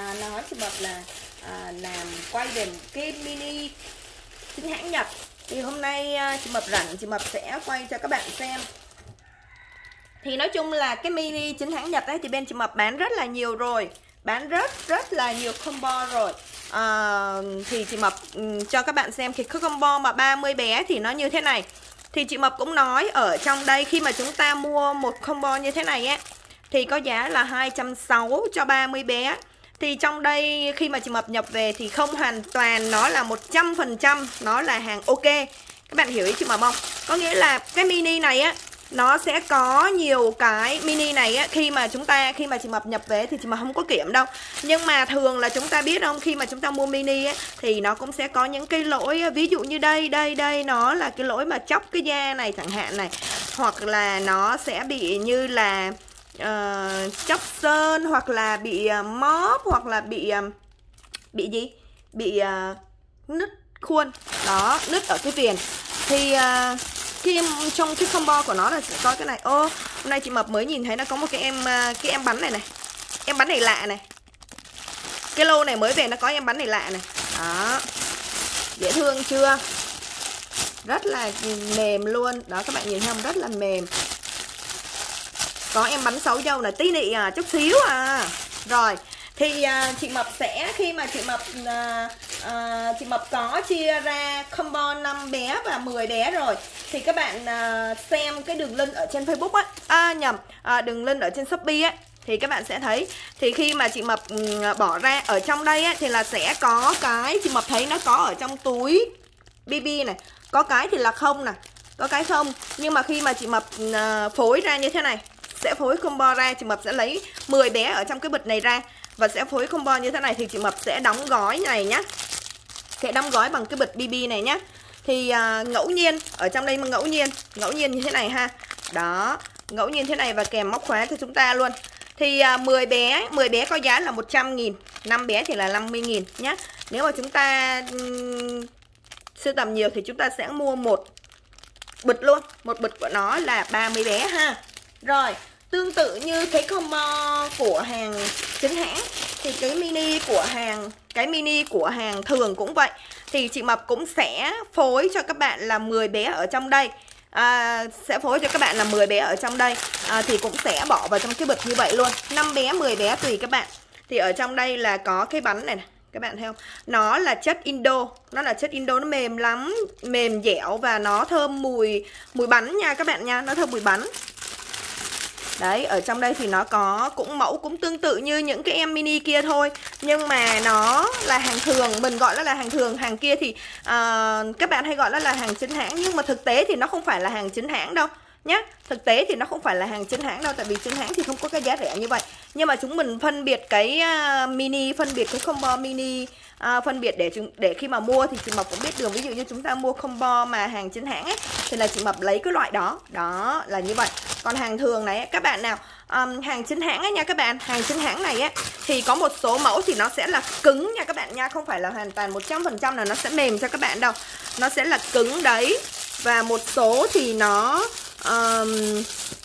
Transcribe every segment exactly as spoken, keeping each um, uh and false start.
à, nói chị Mập là à, làm quay về cái mini chính hãng Nhật. Thì hôm nay à, chị Mập rảnh, chị Mập sẽ quay cho các bạn xem. Thì nói chung là cái mini chính hãng Nhật ấy thì bên chị Mập bán rất là nhiều rồi, bán rất rất là nhiều combo rồi. à, Thì chị Mập um, cho các bạn xem cái combo mà ba mươi bé thì nó như thế này. Thì chị Mập cũng nói ở trong đây, khi mà chúng ta mua một combo như thế này á thì có giá là hai trăm sáu mươi cho ba mươi bé. Thì trong đây khi mà chị Mập nhập về thì không hoàn toàn nó là một trăm phần trăm nó là hàng ok. Các bạn hiểu ý chị Mập không? Có nghĩa là cái mini này á, nó sẽ có nhiều cái mini này á, khi mà chúng ta khi mà chị Mập nhập về thì chị Mập không có kiểm đâu. Nhưng mà thường là chúng ta biết không, khi mà chúng ta mua mini á thì nó cũng sẽ có những cái lỗi, ví dụ như đây đây đây nó là cái lỗi mà chóc cái da này chẳng hạn này, hoặc là nó sẽ bị như là uh, chóc sơn, hoặc là bị uh, móp, hoặc là bị uh, bị gì bị uh, nứt khuôn đó, nứt ở cái viền. Thì uh, khi trong cái combo của nó là sẽ có cái này. Ô, hôm nay chị Mập mới nhìn thấy nó có một cái em cái em bắn này này, em bắn này lạ này, cái lô này mới về nó có em bắn này lạ này đó, dễ thương chưa, rất là mềm luôn đó, các bạn nhìn thấy không, rất là mềm. Có em bắn sáu dâu này, tí nị à, chút xíu à. Rồi thì à, chị Mập sẽ, khi mà chị Mập à, à, chị Mập có chia ra combo năm bé và mười bé rồi, thì các bạn à, xem cái đường link ở trên Facebook á, à, nhầm, à, đường link ở trên Shopee á, thì các bạn sẽ thấy. Thì khi mà chị Mập bỏ ra ở trong đây á, thì là sẽ có cái chị Mập thấy nó có ở trong túi bê bê này, có cái thì là không nè, có cái không. Nhưng mà khi mà chị Mập à, phối ra như thế này, sẽ phối combo ra, chị Mập sẽ lấy mười bé ở trong cái bịch này ra và sẽ phối combo như thế này. Thì chị Mập sẽ đóng gói này nhá, sẽ đóng gói bằng cái bịch bê bê này nhá. Thì à, ngẫu nhiên ở trong đây mà ngẫu nhiên ngẫu nhiên như thế này ha, đó, ngẫu nhiên thế này và kèm móc khóa cho chúng ta luôn. Thì à, mười bé mười bé có giá là một trăm nghìn, năm bé thì là năm mươi nghìn nhá. Nếu mà chúng ta um, sưu tầm nhiều thì chúng ta sẽ mua một bịch luôn, một bịch của nó là ba mươi bé ha. Rồi, tương tự như cái combo của hàng chính hãng thì cái mini của hàng cái mini của hàng thường cũng vậy. Thì chị Mập cũng sẽ phối cho các bạn là mười bé ở trong đây. À, sẽ phối cho các bạn là mười bé ở trong đây. À, thì cũng sẽ bỏ vào trong cái bịch như vậy luôn, năm bé, mười bé tùy các bạn. Thì ở trong đây là có cái bánh này này, các bạn thấy không? Nó là chất Indo, nó là chất Indo, nó mềm lắm, mềm dẻo và nó thơm mùi mùi bánh nha các bạn nha, nó thơm mùi bánh. Đấy, ở trong đây thì nó có cũng mẫu cũng tương tự như những cái em mini kia thôi, nhưng mà nó là hàng thường, mình gọi nó là hàng thường. Hàng kia thì uh, các bạn hay gọi nó là hàng chính hãng, nhưng mà thực tế thì nó không phải là hàng chính hãng đâu nhá. Thực tế thì nó không phải là hàng chính hãng đâu, tại vì chính hãng thì không có cái giá rẻ như vậy. Nhưng mà chúng mình phân biệt cái uh, mini, phân biệt cái combo mini, uh, phân biệt để chúng để khi mà mua thì chị Mập cũng biết đường. Ví dụ như chúng ta mua combo mà hàng chính hãng ấy, thì là chị Mập lấy cái loại đó, đó là như vậy. Còn hàng thường này các bạn nào, um, hàng chính hãng ấy nha các bạn, hàng chính hãng này ấy, thì có một số mẫu thì nó sẽ là cứng nha các bạn nha, không phải là hoàn toàn một trăm phần trăm là nó sẽ mềm cho các bạn đâu, nó sẽ là cứng đấy. Và một số thì nó um,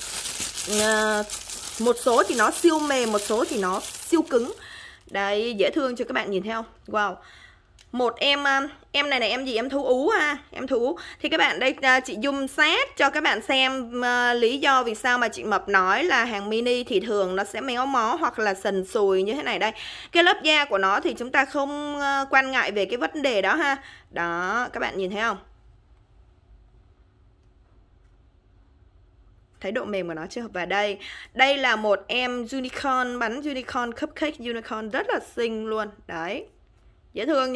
uh, một số thì nó siêu mềm, một số thì nó siêu cứng. Đấy, dễ thương cho các bạn nhìn thấy không? Wow. Một em em này này, em gì, em thú ú ha, em thú ú. Thì các bạn đây, chị zoom sát cho các bạn xem uh, lý do vì sao mà chị Mập nói là hàng mini thì thường nó sẽ méo mó hoặc là sần sùi như thế này đây. Cái lớp da của nó thì chúng ta không uh, quan ngại về cái vấn đề đó ha. Đó, các bạn nhìn thấy không? Thấy độ mềm của nó chưa? Và đây, đây là một em unicorn, bánh unicorn, cupcake unicorn rất là xinh luôn. Đấy, dễ thương nhỉ.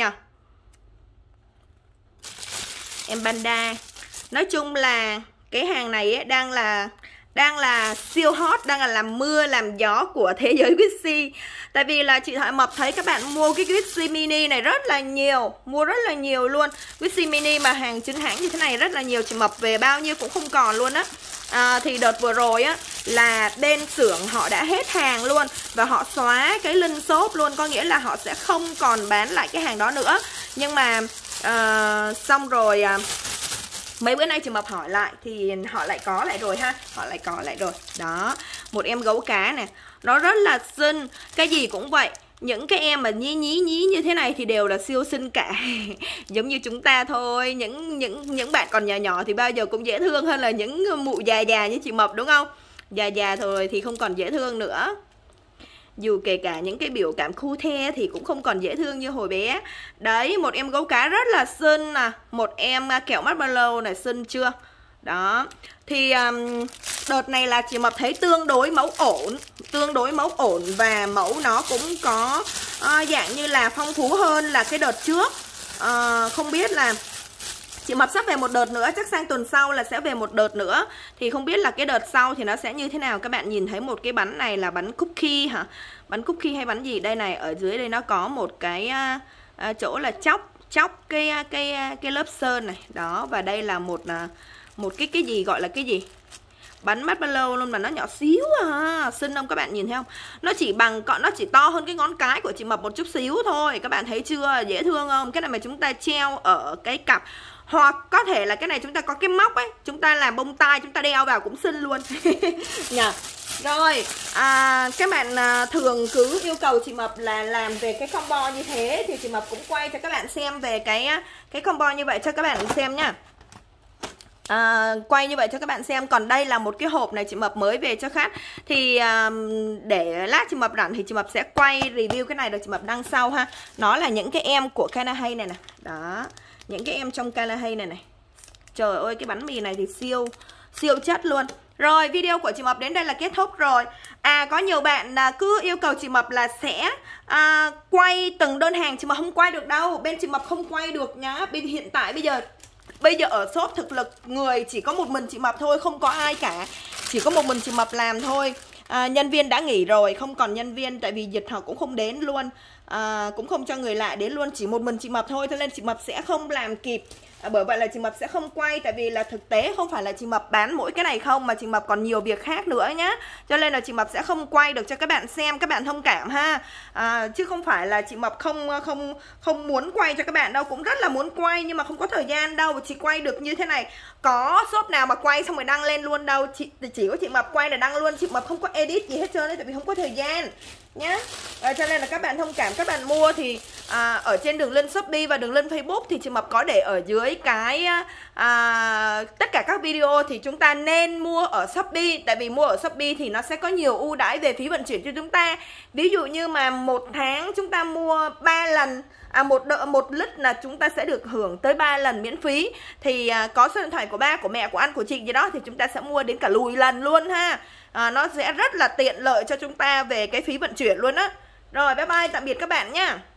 Em panda. Nói chung là cái hàng này ấy, đang là đang là siêu hot, đang là làm mưa làm gió của thế giới Wixi. Tại vì là chị Thoại Mập thấy các bạn mua cái Wixi mini này rất là nhiều, mua rất là nhiều luôn. Wixi mini mà hàng chính hãng như thế này rất là nhiều, chị Mập về bao nhiêu cũng không còn luôn á. À, thì đợt vừa rồi á là bên xưởng họ đã hết hàng luôn, và họ xóa cái link shop luôn, có nghĩa là họ sẽ không còn bán lại cái hàng đó nữa. Nhưng mà uh, xong rồi uh, mấy bữa nay chị Mập hỏi lại thì họ lại có lại rồi ha, họ lại có lại rồi. Đó, một em gấu cá nè, nó rất là xinh, cái gì cũng vậy. những cái em mà nhí nhí nhí như thế này thì đều là siêu xinh cả. Giống như chúng ta thôi. Những những những bạn còn nhỏ nhỏ thì bao giờ cũng dễ thương hơn là những mụ già già như chị Mập, đúng không? Già già rồi thì không còn dễ thương nữa. Dù kể cả những cái biểu cảm khu the thì cũng không còn dễ thương như hồi bé. Đấy, một em gấu cá rất là xinh nè. Một em kẹo marshmallow này, xinh chưa? Đó. Thì um, đợt này là chị Mập thấy tương đối mẫu ổn. Tương đối mẫu ổn. Và mẫu nó cũng có uh, dạng như là phong phú hơn là cái đợt trước. uh, Không biết là chị Mập sắp về một đợt nữa, chắc sang tuần sau là sẽ về một đợt nữa. Thì không biết là cái đợt sau thì nó sẽ như thế nào. Các bạn nhìn thấy một cái bánh này là bánh cookie hả? Bánh cookie hay bánh gì? Đây này, ở dưới đây nó có một cái uh, uh, chỗ là chóc Chóc cái, cái, cái lớp sơn này. Đó, và đây là một uh, một cái cái gì gọi là cái gì? Bánh marshmallow luôn mà nó nhỏ xíu à. Xinh không các bạn nhìn thấy không? Nó chỉ bằng, nó chỉ to hơn cái ngón cái của chị Mập một chút xíu thôi. Các bạn thấy chưa? Dễ thương không? Cái này mà chúng ta treo ở cái cặp, hoặc có thể là cái này chúng ta có cái móc ấy, chúng ta làm bông tai, chúng ta đeo vào cũng xinh luôn. Nhờ. Rồi, à, các bạn à, thường cứ yêu cầu chị Mập là làm về cái combo như thế thì chị Mập cũng quay cho các bạn xem về cái cái combo như vậy cho các bạn xem nhá. À, quay như vậy cho các bạn xem. Còn đây là một cái hộp này chị Mập mới về cho khách. Thì à, để lát chị Mập rảnh thì chị Mập sẽ quay review cái này rồi chị Mập đăng sau ha. Nó là những cái em của Kanahay này nè. Đó, những cái em trong Kanahay này này. Trời ơi, cái bánh mì này thì siêu siêu chất luôn. Rồi, video của chị Mập đến đây là kết thúc rồi. À, có nhiều bạn à, cứ yêu cầu chị Mập là sẽ à, quay từng đơn hàng. Chị Mập không quay được đâu. Bên chị Mập không quay được nhá. Bên hiện tại bây giờ Bây giờ ở shop thực lực người chỉ có một mình chị Mập thôi, không có ai cả. Chỉ có một mình chị Mập làm thôi. à, Nhân viên đã nghỉ rồi, không còn nhân viên. Tại vì dịch họ cũng không đến luôn, à, cũng không cho người lạ đến luôn. Chỉ một mình chị Mập thôi, cho nên chị Mập sẽ không làm kịp. à, Bởi vậy là chị Mập sẽ không quay. Tại vì là thực tế không phải là chị Mập bán mỗi cái này không, mà chị Mập còn nhiều việc khác nữa nhá. Cho nên là chị Mập sẽ không quay được cho các bạn xem. Các bạn thông cảm ha. à, Chứ không phải là chị Mập không không không muốn quay cho các bạn đâu. Cũng rất là muốn quay nhưng mà không có thời gian đâu. Chị quay được như thế này, có shop nào mà quay xong rồi đăng lên luôn đâu. Chị chỉ có chị Mập quay là đăng luôn. Chị Mập không có edit gì hết trơn đấy, tại vì không có thời gian nhá. à, Cho nên là các bạn thông cảm. Các bạn mua thì à, ở trên đường link Shopee và đường link Facebook thì chị Mập có để ở dưới cái à, tất cả các video thì chúng ta nên mua ở Shopee. Tại vì mua ở Shopee thì nó sẽ có nhiều ưu đãi về phí vận chuyển cho chúng ta. Ví dụ như mà một tháng chúng ta mua ba lần, À, một đợ, một lít là chúng ta sẽ được hưởng tới ba lần miễn phí. Thì à, có số điện thoại của ba, của mẹ, của anh, của chị gì đó thì chúng ta sẽ mua đến cả lùi lần luôn ha. à, Nó sẽ rất là tiện lợi cho chúng ta về cái phí vận chuyển luôn á. Rồi, bye bye, tạm biệt các bạn nhá.